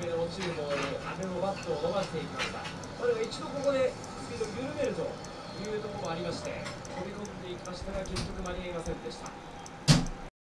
めの落ちるボール、阿部もバットを伸ばしていきました。でも一度ここでスピードを緩めるというところもありまして、飛び込んでいきましたが結局間に合いませんでした。